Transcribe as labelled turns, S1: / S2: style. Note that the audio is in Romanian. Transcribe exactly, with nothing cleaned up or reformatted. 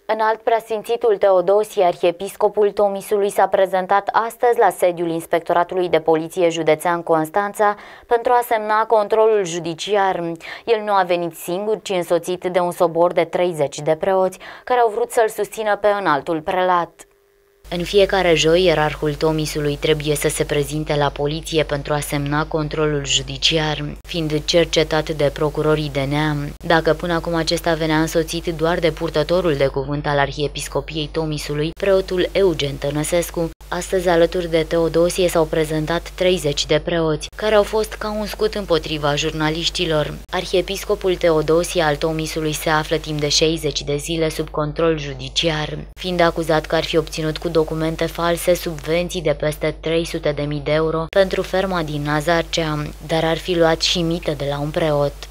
S1: Înalt preasfințitul Teodosie, arhiepiscopul Tomisului, s-a prezentat astăzi la sediul Inspectoratului de Poliție Județean Constanța pentru a semna controlul judiciar. El nu a venit singur, ci însoțit de un sobor de treizeci de preoți care au vrut să-l susțină pe înaltul prelat. În fiecare joi, ierarhul Tomisului trebuie să se prezinte la poliție pentru a semna controlul judiciar, fiind cercetat de procurorii de neam. Dacă până acum acesta venea însoțit doar de purtătorul de cuvânt al Arhiepiscopiei Tomisului, preotul Eugen Tănăsescu, astăzi alături de Teodosie s-au prezentat treizeci de preoți, care au fost ca un scut împotriva jurnaliștilor. Arhiepiscopul Teodosie al Tomisului se află timp de șaizeci de zile sub control judiciar, fiind acuzat că ar fi obținut cu documente false subvenții de peste trei sute de mii de euro pentru ferma din Nazarcea, dar ar fi luat și mită de la un preot.